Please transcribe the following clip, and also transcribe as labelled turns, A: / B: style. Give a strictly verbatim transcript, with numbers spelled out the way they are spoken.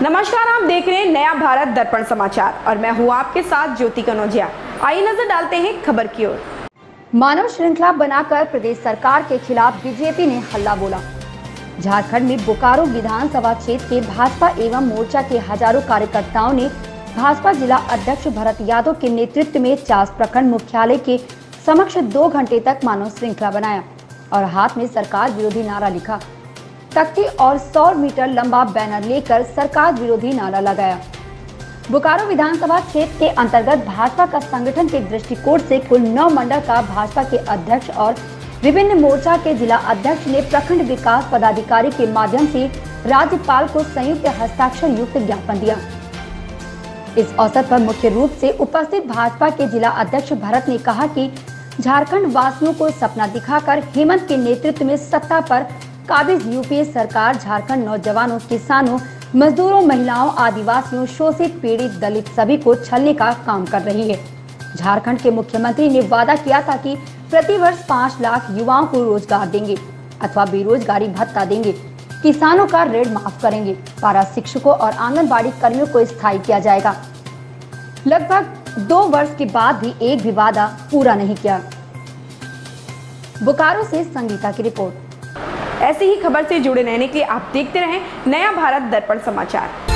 A: नमस्कार, आप देख रहे हैं नया भारत दर्पण समाचार और मैं हूं आपके साथ ज्योति कनौजिया। आइए नजर डालते हैं खबर की ओर।
B: मानव श्रृंखला बनाकर प्रदेश सरकार के खिलाफ बीजेपी ने हल्ला बोला। झारखंड में बोकारो विधानसभा क्षेत्र के भाजपा एवं मोर्चा के हजारों कार्यकर्ताओं ने भाजपा जिला अध्यक्ष भरत यादव के नेतृत्व में चास प्रखंड मुख्यालय के समक्ष दो घंटे तक मानव श्रृंखला बनाया और हाथ में सरकार विरोधी नारा लिखा, तख्ती और सौ मीटर लंबा बैनर लेकर सरकार विरोधी नारा लगाया। बोकारो विधानसभा क्षेत्र के अंतर्गत भाजपा का संगठन के दृष्टिकोण से कुल नौ मंडल का भाजपा के अध्यक्ष और विभिन्न मोर्चा के जिला अध्यक्ष ने प्रखंड विकास पदाधिकारी के माध्यम से राज्यपाल को संयुक्त हस्ताक्षर युक्त ज्ञापन दिया। इस अवसर पर मुख्य रूप से उपस्थित भाजपा के जिला अध्यक्ष भरत ने कहा कि झारखंड वासियों को सपना दिखाकर हेमंत के नेतृत्व में सत्ता पर काबिज यूपीए सरकार झारखंड नौजवानों, किसानों, मजदूरों, महिलाओं, आदिवासियों, शोषित, पीड़ित, दलित सभी को छलने का काम कर रही है। झारखंड के मुख्यमंत्री ने वादा किया था कि प्रति वर्ष पाँच लाख युवाओं को रोजगार देंगे अथवा बेरोजगारी भत्ता देंगे, किसानों का ऋण माफ करेंगे, पारा शिक्षकों और आंगनबाड़ी कर्मियों को स्थायी किया जाएगा। लगभग दो वर्ष के बाद भी एक भी वादा पूरा नहीं किया। बोकारो से संगीता की रिपोर्ट।
A: ऐसी ही खबर से जुड़े रहने के लिए आप देखते रहें नया भारत दर्पण समाचार।